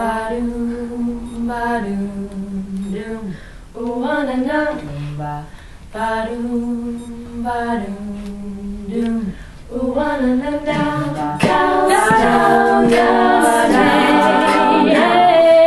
Ba-doom, ba-doom, doom. Ooh-wa-na-na. Ba-doom, ba-doom, doom. Ooh-wa-na-na-na. Down, down, down, down.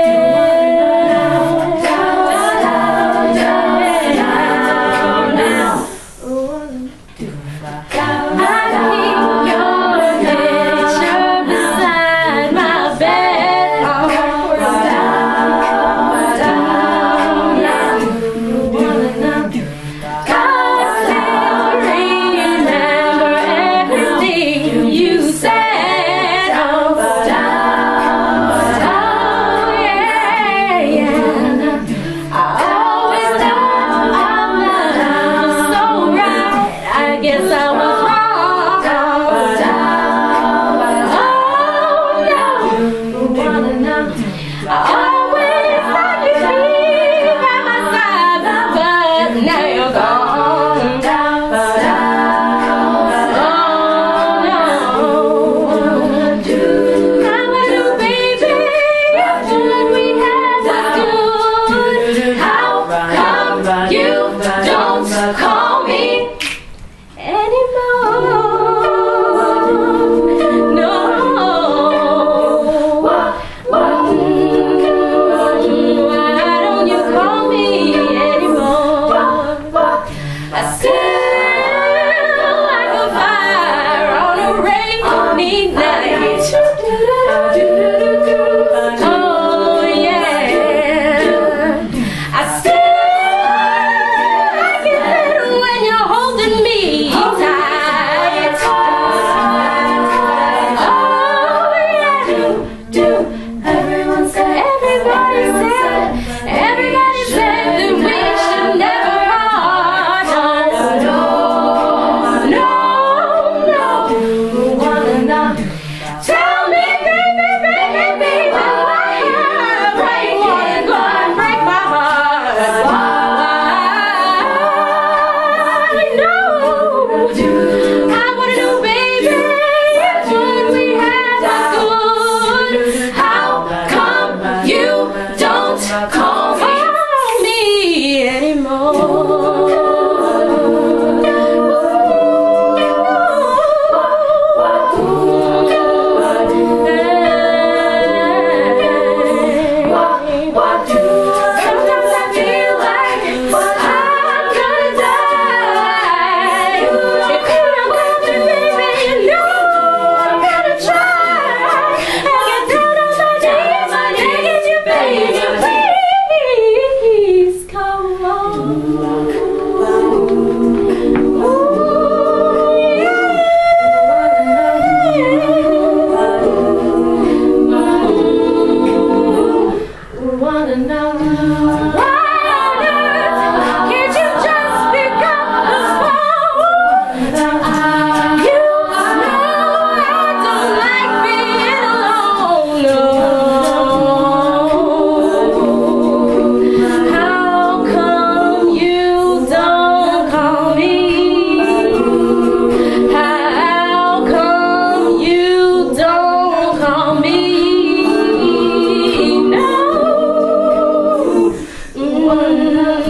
Call me anymore. No. Why don't you call me anymore? I still like a fire on a rainy night. Oh yeah. I still call me anymore. Sometimes I feel like I'm gonna die. If you don't call me, baby, you know I'm gonna try. I get down on my knees, I need you, baby. Please come on. No.